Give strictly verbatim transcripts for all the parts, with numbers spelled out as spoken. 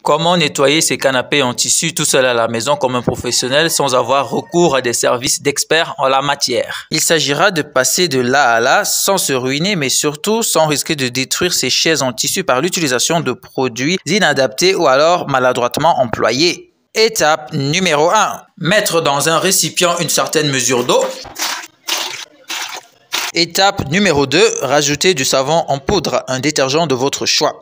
Comment nettoyer ces canapés en tissu tout seul à la maison comme un professionnel sans avoir recours à des services d'experts en la matière? Il s'agira de passer de là à là sans se ruiner, mais surtout sans risquer de détruire ces chaises en tissu par l'utilisation de produits inadaptés ou alors maladroitement employés. Étape numéro un. Mettre dans un récipient une certaine mesure d'eau. Étape numéro deux. Rajouter du savon en poudre, un détergent de votre choix.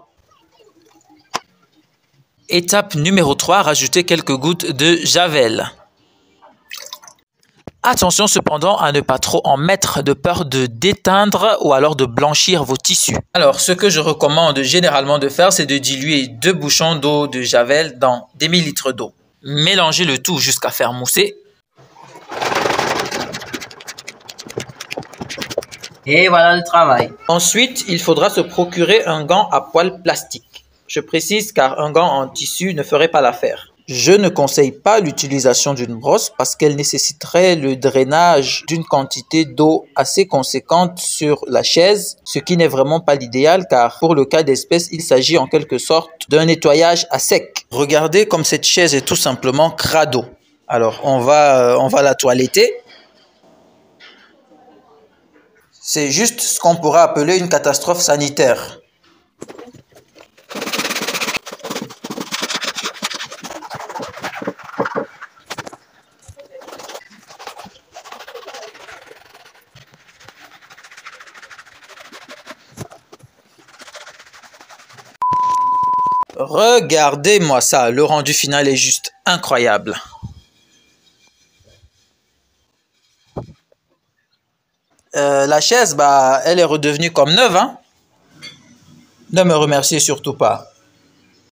Étape numéro trois. Rajouter quelques gouttes de javel. Attention cependant à ne pas trop en mettre de peur de déteindre ou alors de blanchir vos tissus. Alors, ce que je recommande généralement de faire, c'est de diluer deux bouchons d'eau de javel dans des millilitres d'eau. Mélangez le tout jusqu'à faire mousser. Et voilà le travail. Ensuite, il faudra se procurer un gant à poil plastique. Je précise car un gant en tissu ne ferait pas l'affaire. Je ne conseille pas l'utilisation d'une brosse parce qu'elle nécessiterait le drainage d'une quantité d'eau assez conséquente sur la chaise, ce qui n'est vraiment pas l'idéal car pour le cas d'espèce, il s'agit en quelque sorte d'un nettoyage à sec. Regardez comme cette chaise est tout simplement crado. Alors, on va, euh, on va la toiletter. C'est juste ce qu'on pourrait appeler une catastrophe sanitaire. Regardez-moi ça, le rendu final est juste incroyable. Euh, la chaise, bah, elle est redevenue comme neuve, hein? Ne me remerciez surtout pas.